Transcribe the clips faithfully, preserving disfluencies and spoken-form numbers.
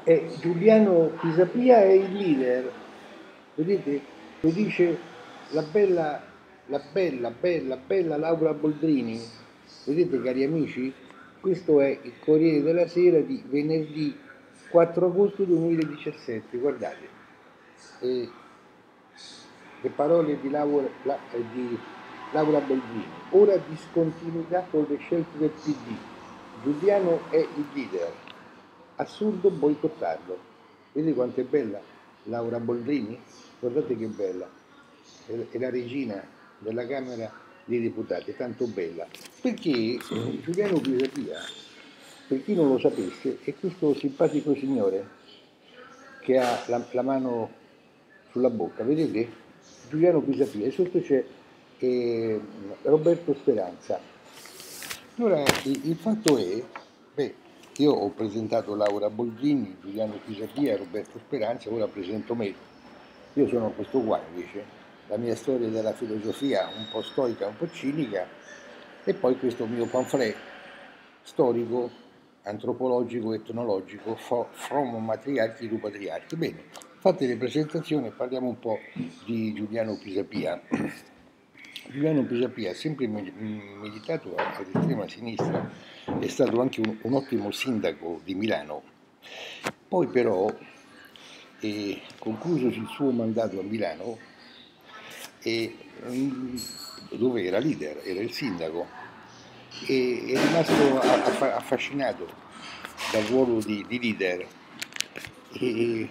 E Giuliano Pisapia è il leader, vedete? Lo dice la bella, la bella, bella, bella Laura Boldrini. Vedete, cari amici? Questo è il Corriere della Sera di venerdì quattro agosto duemiladiciassette, guardate. E le parole di Laura, la- eh, di Laura Boldrini. Ora discontinuità con le scelte del P D. Giuliano è il leader. Assurdo boicottarlo. Vedete quanto è bella Laura Boldrini? Guardate che bella. È è la regina della Camera dei Deputati, è tanto bella. Perché Giuliano Pisapia, per chi non lo sapesse, è questo simpatico signore che ha la, la mano sulla bocca, vedete? Giuliano Pisapia e sotto c'è eh, Roberto Speranza. Allora, il, il fatto è, beh, io ho presentato Laura Boldrini, Giuliano Pisapia e Roberto Speranza, ora presento me. Io sono questo qua invece, la mia storia della filosofia un po' stoica, un po' cinica, e poi questo mio pamphlet storico, antropologico, etnologico, from matriarchi to patriarchi. Bene, fatte le presentazioni, parliamo un po' di Giuliano Pisapia. Giuliano Pisapia ha sempre militato all'estrema sinistra, è stato anche un, un ottimo sindaco di Milano. Poi però, eh, conclusosi il suo mandato a Milano, e, dove era leader, era il sindaco, e è rimasto affascinato dal ruolo di, di leader e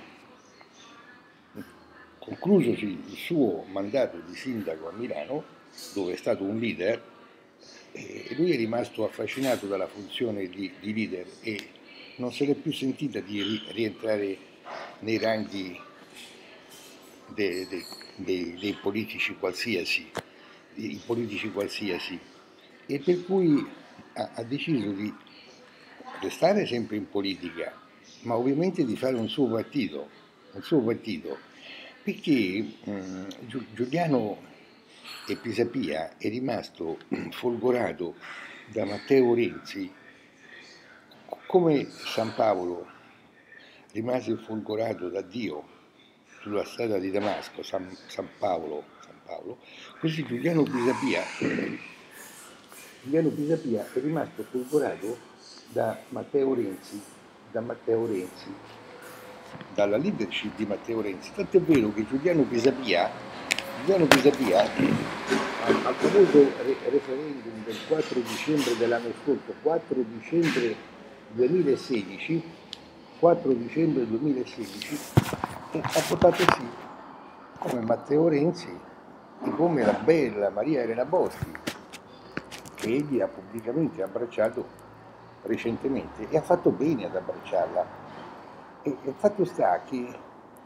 conclusosi il suo mandato di sindaco a Milano, dove è stato un leader, e lui è rimasto affascinato dalla funzione di, di leader e non se l'è più sentita di rientrare nei ranghi dei, dei, dei, dei politici qualsiasi, i politici qualsiasi, e per cui ha, ha deciso di restare sempre in politica, ma ovviamente di fare un suo partito, un suo partito, perché mh, Giuliano e Pisapia è rimasto folgorato da Matteo Renzi come San Paolo rimase folgorato da Dio sulla strada di Damasco, San, San, Paolo, San Paolo, così Giuliano Pisapia, Giuliano Pisapia è rimasto folgorato da Matteo Renzi, da Matteo Renzi, dalla leadership di Matteo Renzi. Tanto è vero che Giuliano Pisapia, Giuliano Pisapia al famoso referendum del quattro dicembre dell'anno scorso, quattro dicembre duemilasedici, quattro dicembre duemilasedici, ha votato sì, come Matteo Renzi e come la bella Maria Elena Boschi, che egli ha pubblicamente abbracciato recentemente e ha fatto bene ad abbracciarla. E il fatto sta che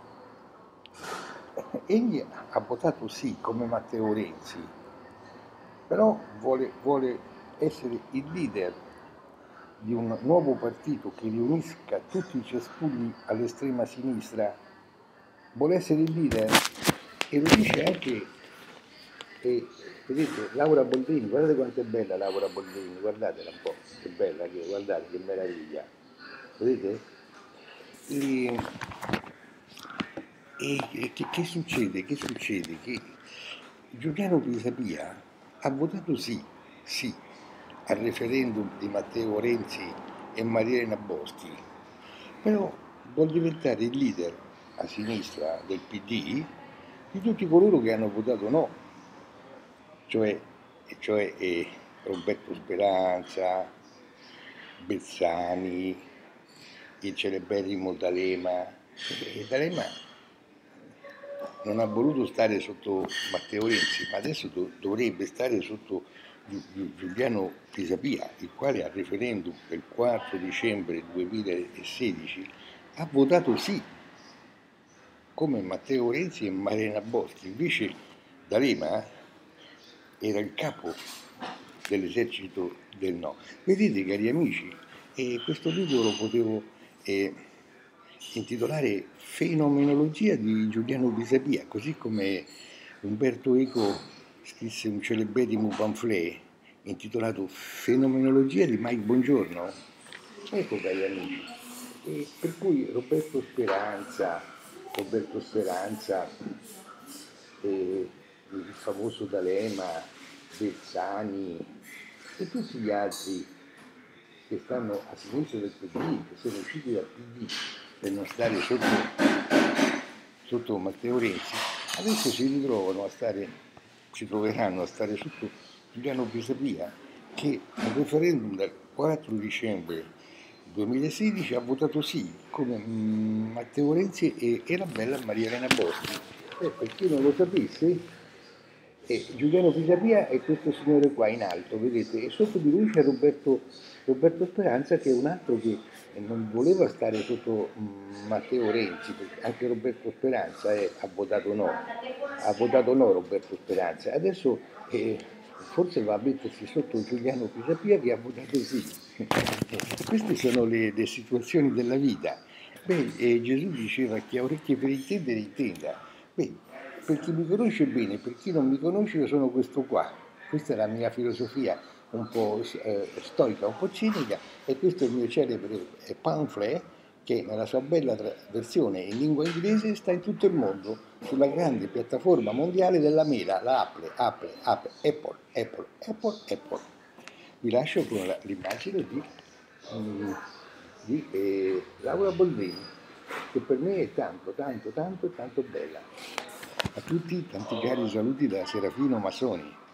egli ha votato sì come Matteo Renzi, però vuole, vuole essere il leader di un nuovo partito che riunisca tutti i cespugli all'estrema sinistra, vuole essere il leader e lo dice anche, e, vedete, Laura Boldrini, guardate quanto è bella Laura Boldrini, guardatela un po', che bella, che, guardate che meraviglia, vedete? E, e che, che succede? Che succede? Che Giuliano Pisapia ha votato sì, sì, al referendum di Matteo Renzi e Maria Elena Boschi, però vuol diventare il leader a sinistra del P D di tutti coloro che hanno votato no, cioè, cioè eh, Roberto Speranza, Bersani, il celeberrimo D'Alema. E D'Alema non ha voluto stare sotto Matteo Renzi, ma adesso do- dovrebbe stare sotto Gi- Giuliano Pisapia, il quale al referendum del quattro dicembre duemilasedici ha votato sì, come Matteo Renzi e Marina Boschi. Invece D'Alema era il capo dell'esercito del no. Vedete, cari amici, eh, questo video lo potevo eh, intitolare Fenomenologia di Giuliano Pisapia, così come Umberto Eco scrisse un celeberrimo pamphlet intitolato Fenomenologia di Mike Bongiorno. Ecco, cari amici, e per cui Roberto Speranza, Roberto Speranza, eh, il famoso D'Alema, Bersani e tutti gli altri che stanno a sinistra del P D, che sono usciti dal P D per non stare sotto, sotto Matteo Renzi, adesso si ritrovano a stare, si troveranno a stare sotto Giuliano Pisapia, che al referendum del quattro dicembre duemilasedici ha votato sì, come mm, Matteo Renzi e, e la bella Maria Elena Boschi. Eh, per chi non lo sapesse, e Giuliano Pisapia è questo signore qua in alto, vedete, e sotto di lui c'è Roberto, Roberto Speranza, che è un altro che non voleva stare sotto mm, Matteo Renzi, perché anche Roberto Speranza eh, ha votato no, ha votato no Roberto Speranza, adesso eh, forse va a mettersi sotto Giuliano Pisapia che ha votato sì. Queste sono le, le situazioni della vita. Beh, eh, Gesù diceva chi ha orecchie per intendere intenda. Beh, per chi mi conosce bene, per chi non mi conosce io sono questo qua. Questa è la mia filosofia un po' eh, stoica, un po' cinica, e questo è il mio celebre eh, pamphlet che nella sua bella tra- versione in lingua inglese sta in tutto il mondo sulla grande piattaforma mondiale della mela, la Apple, Apple, Apple, Apple, Apple, Apple, Apple. Vi lascio con la- l'immagine di, mm, di eh, Laura Boldrini, che per me è tanto, tanto, tanto, tanto bella. A tutti tanti cari saluti da Serafino Masoni.